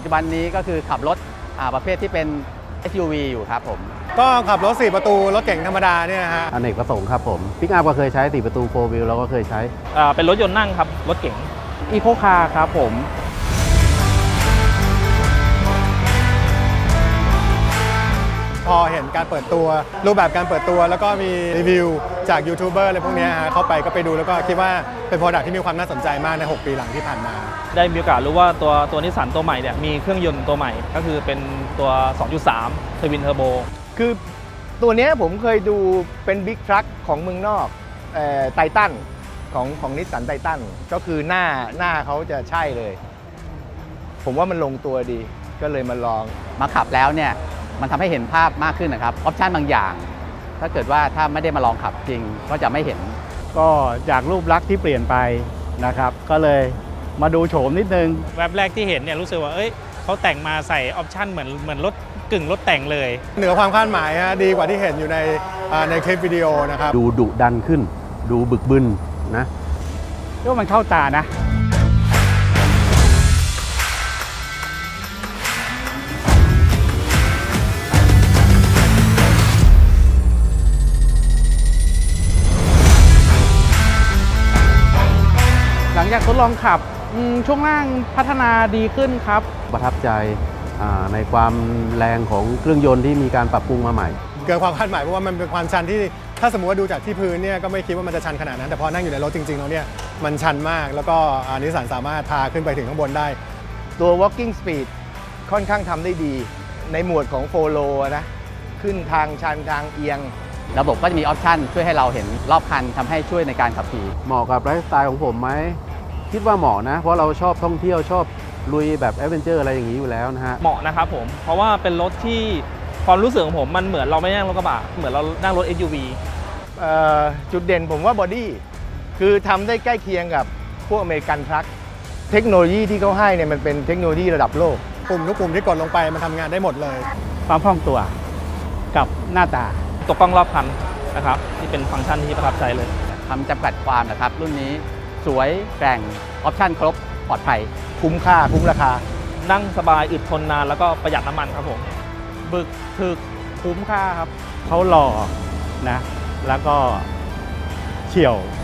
จุบันนี้ก็คือขับรถประเภทที่เป็น SUV อยู่ครับผมก็ขับรถ4ประตูรถเก๋งธรรมดาเนี่ยฮะอเนกประสงค์ครับผมปิกอัพก็เคยใช้4ประตู4 wheel เราก็เคยใช้เป็นรถยนต์นั่งครับรถเก๋งอีโคคาร์ครับผมพอเห็นการเปิดตัวรูปแบบการเปิดตัวแล้วก็มีรีวิวจากยูทูบเบอร์อะไรพวกนี้เข้าไปก็ไปดูแล้วก็คิดว่าเป็นโปรดักต์ที่มีความน่าสนใจมากใน6 ปีหลังที่ผ่านมาได้มีโอกาสรู้ว่าตัวนิสสันตัวใหม่เนี่ยมีเครื่องยนต์ตัวใหม่ก็คือเป็นตัว 2.3 Twin Turbo คือตัวนี้ผมเคยดูเป็นบิ๊กทรัคของเมืองนอกไททันของนิสสันไททันก็คือหน้าเขาจะใช่เลยผมว่ามันลงตัวดีก็เลยมาลองมาขับแล้วเนี่ยมันทำให้เห็นภาพมากขึ้นนะครับออปชันบางอย่างถ้าเกิดว่าถ้าไม่ได้มาลองขับจริงก็จะไม่เห็นก็จากรูปลักษณ์ที่เปลี่ยนไปนะครับก็เลยมาดูโฉมนิดนึงแวบแรกที่เห็นเนี่ยรู้สึกว่าเขาแต่งมาใส่ออปชันเหมือนรถกึ่งรถแต่งเลยเหนือความคาดหมายฮะดีกว่าที่เห็นอยู่ในคลิปวิดีโอนะครับดูดุดันขึ้นดูบึกบึนนะก็มันเข้าตานะหลังจากทดลองขับช่วงล่างพัฒนาดีขึ้นครับประทับใจในความแรงของเครื่องยนต์ที่มีการปรับปรุงมาใหม่เกินความคาดหมายเพราะว่ามันเป็นความชันที่ถ้าสมมติว่าดูจากที่พื้นเนี่ยก็ไม่คิดว่ามันจะชันขนาดนั้นแต่พอนั่งอยู่ในรถจริงๆแล้วเนี่ยมันชันมากแล้วก็นิสสันสามารถพาขึ้นไปถึงข้างบนได้ตัว walking speed ค่อนข้างทำได้ดีในหมวดของโฟโลนะขึ้นทางชันทางเอียงระบบก็จะมีออปชันช่วยให้เราเห็นรอบคันทำให้ช่วยในการขับขี่เหมาะกับไลฟ์สไตล์ของผมไหมคิดว่าเหมาะนะเพราะเราชอบท่องเที่ยวชอบลุยแบบแอดเวนเจอร์อะไรอย่างนี้อยู่แล้วนะฮะเหมาะนะครับผมเพราะว่าเป็นรถที่ความรู้สึกของผมมันเหมือนเราไม่นั่งรถกระบะเหมือนเรานั่งรถ SUV จุดเด่นผมว่าบอดี้คือทำได้ใกล้เคียงกับพวกอเมริกันทรัคเทคโนโลยีที่เขาให้เนี่ยมันเป็นเทคโนโลยีระดับโลกปุ่มทุกปุ่มที่กดลงไปมันทำงานได้หมดเลยความคล่องตัวกับหน้าตาตัวกล้องรอบคันนะครับที่เป็นฟังก์ชันที่ประทับใจเลยคำจำกัดความนะครับรุ่นนี้สวยแกร่งออปชันครบปลอดภัยคุ้มค่าคุ้มราคานั่งสบายอึดทนนานแล้วก็ประหยัดน้ำมันครับผมบึกถึกคุ้มค่าครับเขาหล่อนะแล้วก็เฉี่ยว